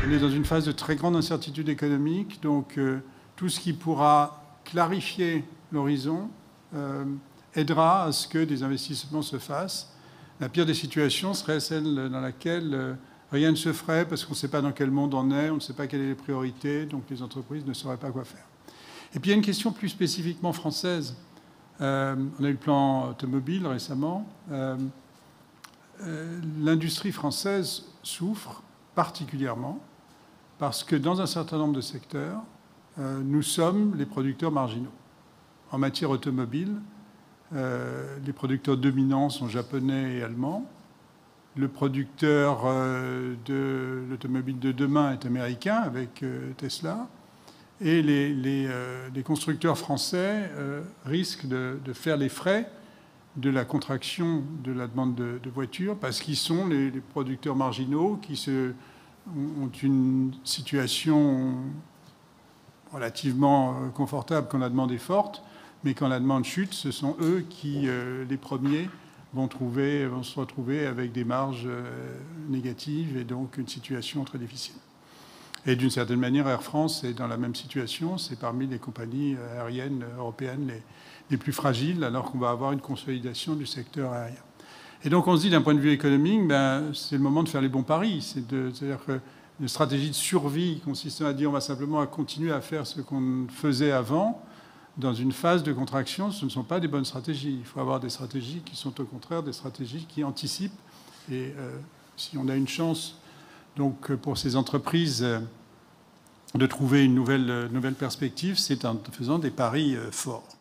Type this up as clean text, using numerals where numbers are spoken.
on est dans une phase de très grande incertitude économique, donc tout ce qui pourra clarifier l'horizon aidera à ce que des investissements se fassent. La pire des situations serait celle dans laquelle rien ne se ferait parce qu'on ne sait pas dans quel monde on est, on ne sait pas quelles sont les priorités, donc les entreprises ne sauraient pas quoi faire. Et puis il y a une question plus spécifiquement française. On a eu le plan automobile récemment. L'industrie française souffre particulièrement parce que dans un certain nombre de secteurs, nous sommes les producteurs marginaux. En matière automobile, les producteurs dominants sont japonais et allemands. Le producteur de l'automobile de demain est américain avec Tesla. Et les constructeurs français risquent de faire les frais de la contraction de la demande de voitures parce qu'ils sont les producteurs marginaux qui ont une situation relativement confortable quand la demande est forte, mais quand la demande chute, ce sont eux qui, les premiers, vont se retrouver avec des marges négatives et donc une situation très difficile. Et d'une certaine manière, Air France est dans la même situation. C'est parmi les compagnies aériennes européennes les plus fragiles, alors qu'on va avoir une consolidation du secteur aérien. Et donc on se dit, d'un point de vue économique, c'est le moment de faire les bons paris. C'est-à-dire qu'une stratégie de survie consistant à dire on va simplement continuer à faire ce qu'on faisait avant, dans une phase de contraction, ce ne sont pas des bonnes stratégies. Il faut avoir des stratégies qui sont au contraire des stratégies qui anticipent. Et si on a une chance donc, pour ces entreprises de trouver une nouvelle perspective, c'est en faisant des paris forts.